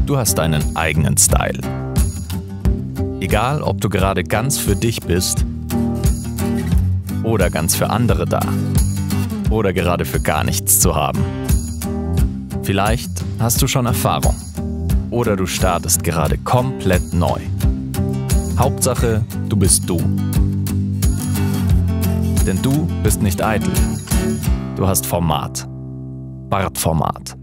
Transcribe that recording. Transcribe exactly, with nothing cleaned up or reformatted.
Du hast deinen eigenen Style. Egal, ob du gerade ganz für dich bist oder ganz für andere da oder gerade für gar nichts zu haben. Vielleicht hast du schon Erfahrung oder du startest gerade komplett neu. Hauptsache, du bist du. Denn du bist nicht eitel. Du hast Format. Bartformat.